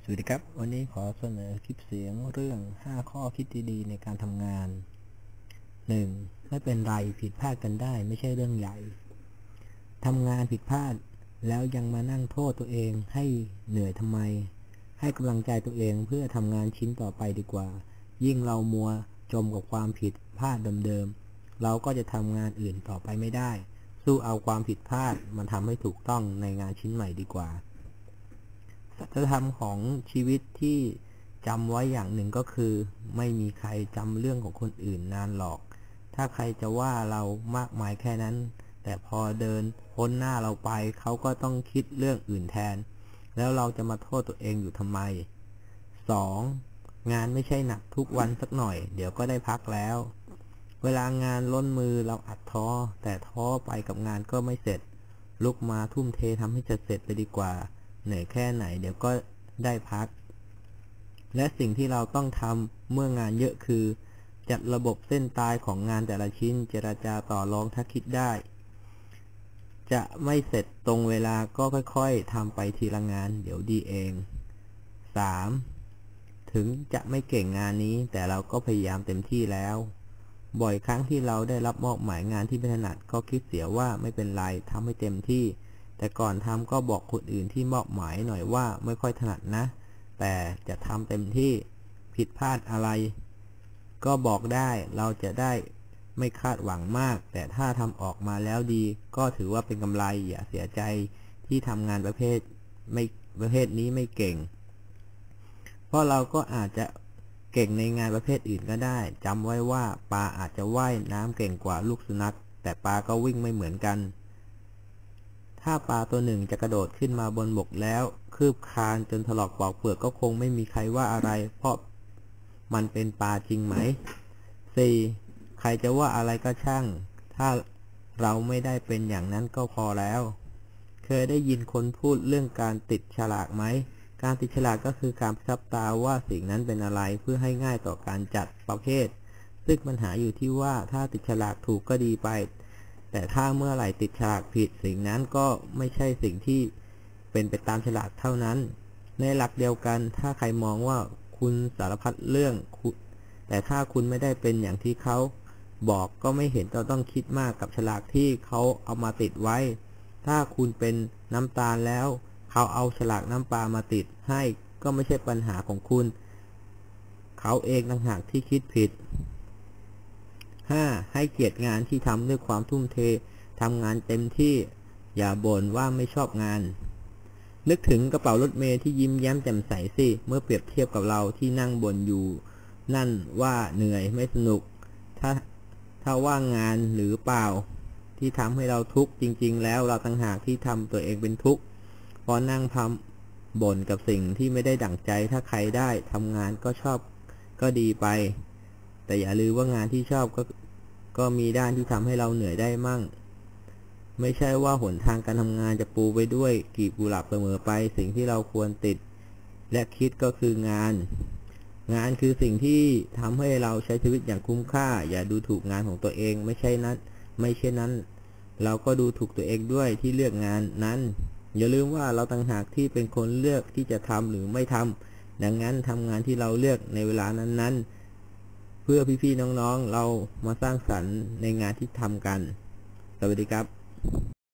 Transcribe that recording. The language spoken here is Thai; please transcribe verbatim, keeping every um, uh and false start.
สวัสดีครับวันนี้ขอเสนอคลิปเสียงเรื่องห้าข้อคิดดีๆในการทำงาน หนึ่ง. ไม่เป็นไรผิดพลาดกันได้ไม่ใช่เรื่องใหญ่ทำงานผิดพลาดแล้วยังมานั่งโทษตัวเองให้เหนื่อยทำไมให้กำลังใจตัวเองเพื่อทำงานชิ้นต่อไปดีกว่ายิ่งเรามัวจมกับความผิดพลาดเดิมๆเราก็จะทำงานอื่นต่อไปไม่ได้สู้เอาความผิดพลาดมาทำให้ถูกต้องในงานชิ้นใหม่ดีกว่าสัจธรรมของชีวิตที่จำไว้อย่างหนึ่งก็คือไม่มีใครจำเรื่องของคนอื่นนานหรอกถ้าใครจะว่าเรามากมายแค่นั้นแต่พอเดินพ้นหน้าเราไปเขาก็ต้องคิดเรื่องอื่นแทนแล้วเราจะมาโทษตัวเองอยู่ทำไม สอง. งานไม่ใช่หนักทุกวันสักหน่อยเดี๋ยวก็ได้พักแล้วเวลางานล้นมือเราอัดท้อแต่ท้อไปกับงานก็ไม่เสร็จลุกมาทุ่มเททำให้จะเสร็จไปดีกว่าเหนื่อยแค่ไหนเดี๋ยวก็ได้พักและสิ่งที่เราต้องทำเมื่องานเยอะคือจัดระบบเส้นตายของงานแต่ละชิ้นเจรจาต่อรองถ้าคิดได้จะไม่เสร็จตรงเวลาก็ค่อยๆทำไปทีละงานเดี๋ยวดีเอง สาม. ถึงจะไม่เก่งงานนี้แต่เราก็พยายามเต็มที่แล้วบ่อยครั้งที่เราได้รับมอบหมายงานที่ไม่ถนัดก็คิดเสียว่าไม่เป็นไรทำให้เต็มที่แต่ก่อนทำก็บอกคนอื่นที่มอบหมายหน่อยว่าไม่ค่อยถนัดนะแต่จะทำเต็มที่ผิดพลาดอะไรก็บอกได้เราจะได้ไม่คาดหวังมากแต่ถ้าทำออกมาแล้วดีก็ถือว่าเป็นกำไรอย่าเสียใจที่ทำงานประเภทไม่ประเภทนี้ไม่เก่งเพราะเราก็อาจจะเก่งในงานประเภทอื่นก็ได้จำไว้ว่าปลาอาจจะว่ายน้ำเก่งกว่าลูกสุนัขแต่ปลาก็วิ่งไม่เหมือนกันถ้าปลาตัวหนึ่งจะกระโดดขึ้นมาบนบกแล้วคืบคลานจนถลอกปอกเปลือกก็คงไม่มีใครว่าอะไรเพราะมันเป็นปลาจริงไหม สี่. ใครจะว่าอะไรก็ช่างถ้าเราไม่ได้เป็นอย่างนั้นก็พอแล้วเคยได้ยินคนพูดเรื่องการติดฉลากไหมการติดฉลากก็คือการประทับตาว่าสิ่งนั้นเป็นอะไรเพื่อให้ง่ายต่อการจัดประเภทซึ่งปัญหาอยู่ที่ว่าถ้าติดฉลากถูกก็ดีไปแต่ถ้าเมื่อไหร่ติดฉลากผิดสิ่งนั้นก็ไม่ใช่สิ่งที่เป็นไปตามฉลากเท่านั้นในหลักเดียวกันถ้าใครมองว่าคุณสารพัดเรื่องแต่ถ้าคุณไม่ได้เป็นอย่างที่เขาบอกก็ไม่เห็นเราต้องคิดมากกับฉลากที่เขาเอามาติดไว้ถ้าคุณเป็นน้ำตาลแล้วเขาเอาฉลากน้ำปลามาติดให้ก็ไม่ใช่ปัญหาของคุณเขาเองต่างหากที่คิดผิด ห้า. ให้เกียรติงานที่ทำด้วยความทุ่มเททำงานเต็มที่อย่าบ่นว่าไม่ชอบงานนึกถึงกระเป๋ารถเมล์ที่ยิ้มแย้มแจ่มใสสิเมื่อเปรียบเทียบกับเราที่นั่งบ่นอยู่นั่นว่าเหนื่อยไม่สนุกถ้าถ้าว่างงานหรือเปล่าที่ทำให้เราทุกข์จริงๆแล้วเราต่างหากที่ทำตัวเองเป็นทุกข์พอนั่งพำบ่นกับสิ่งที่ไม่ได้ดั่งใจถ้าใครได้ทำงานก็ชอบก็ดีไปแต่อย่าลืมว่างานที่ชอบก็ก็มีด้านที่ทำให้เราเหนื่อยได้มั่งไม่ใช่ว่าหนทางการทำงานจะปูไปด้วยกลีบกุหลาบเสมอไปสิ่งที่เราควรติดและคิดก็คืองานงานคือสิ่งที่ทำให้เราใช้ชีวิตอย่างคุ้มค่าอย่าดูถูกงานของตัวเองไม่ใช่นั้นไม่ใช่นั้นเราก็ดูถูกตัวเองด้วยที่เลือกงานนั้นอย่าลืมว่าเราต่างหากที่เป็นคนเลือกที่จะทำหรือไม่ทำดังนั้นทำงานที่เราเลือกในเวลานั้นๆเพื่อพี่ๆน้องๆเรามาสร้างสรรค์ในงานที่ทำกันสวัสดีครับ